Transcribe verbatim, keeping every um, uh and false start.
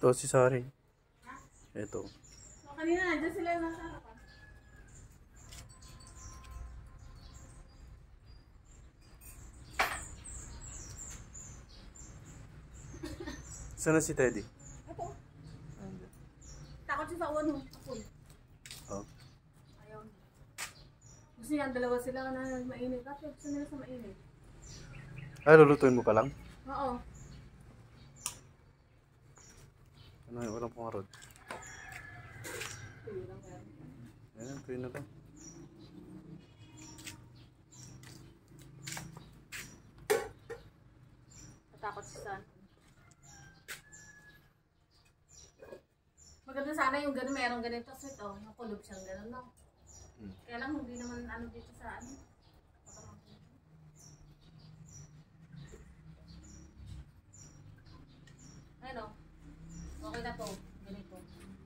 Ito si Sari. Ha? Ito. So, kanina nandiyan sila nasa harapan. Saan na si Teddy? Ito. Andyan. Takot siya sa uwan mo. Apol. Oh. Ayaw niya. Gusto niya, dalawa sila na mainit. Kasi gusto nila sa mainit. Ay, lulutuin mo pa lang? Oo. Ano yung walang pumarod? Tuyo lang yan. Ayan, tuyo na lang. Natakot si San. Maganda sana yung gano'n, merong ganito kasi ito, yung kulob siyang gano'n, no? Hmm. Kaya lang hindi naman ano dito sa ano. Ayun o. Okay na to.